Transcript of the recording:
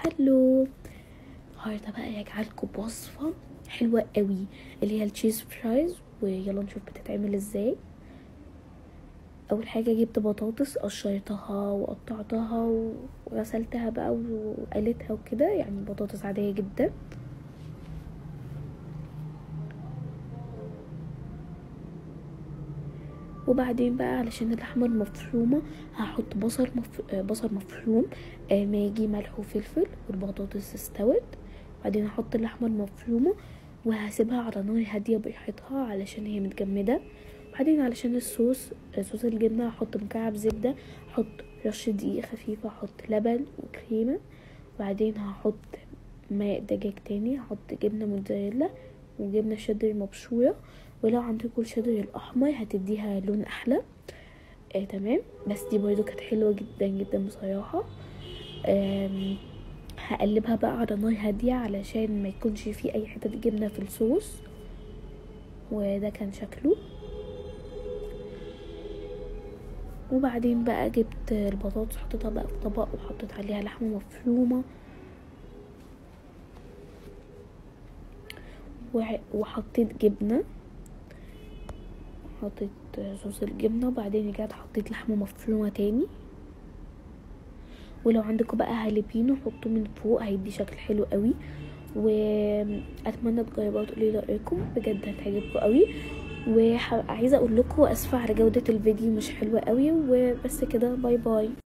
هلو. النهارده بقى هجعلكم بوصفه حلوه قوي اللي هي التشيز فرايز، ويلا نشوف بتتعمل ازاي. اول حاجه جبت بطاطس، قشرتها وقطعتها وغسلتها بقى وقليتها وكده، يعني بطاطس عاديه جدا. وبعدين بقى علشان اللحمه المفرومه هحط بصل مفروم، ماجي، ملح وفلفل، والبطاطس استوت. بعدين هحط اللحمه المفرومه وهسيبها على نار هاديه براحتها علشان هي متجمده. بعدين علشان صوص الجبنه هحط مكعب زبده، هحط رشه دقيق خفيفه، هحط لبن وكريمه. بعدين هحط ماء دجاج تاني، هحط جبنه موتزاريلا وجبنه شيدر مبشوره، ولو عندكم الشيدر الاحمر هتديها لون احلى. تمام. بس دي برضو كانت حلوه جدا جدا بصراحه. هقلبها بقى على نار هاديه علشان ما يكونش فيه اي حته جبنه في الصوص. وده كان شكله. وبعدين بقى جبت البطاطس حطيتها بقى في طبق وحطيت عليها لحمه مفرومه وحطيت جبنه، حطيت صوص الجبنه. وبعدين رجعت حطيت لحمه مفرومه تاني. ولو عندكم بقى هالبينو حطوه من فوق، هيدي شكل حلو قوي. واتمنى تجربوها وتقولي رايكم، بجد هتعجبكم قوي. وعايزه اقول لكم اسفه على جوده الفيديو، مش حلوه قوي. وبس كده، باي باي.